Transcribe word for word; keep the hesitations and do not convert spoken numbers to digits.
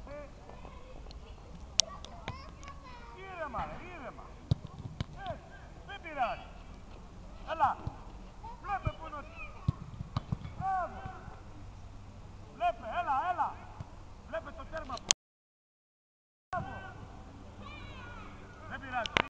Ήρεμα, ρε, ήρεμα. Ε, δεν πειράζει. Έλα. Βλέπε που είναι ο... Μπράβο. Βλέπε, έλα, έλα. Βλέπε το τέρμα που... Μπράβο. Δεν πειράζει.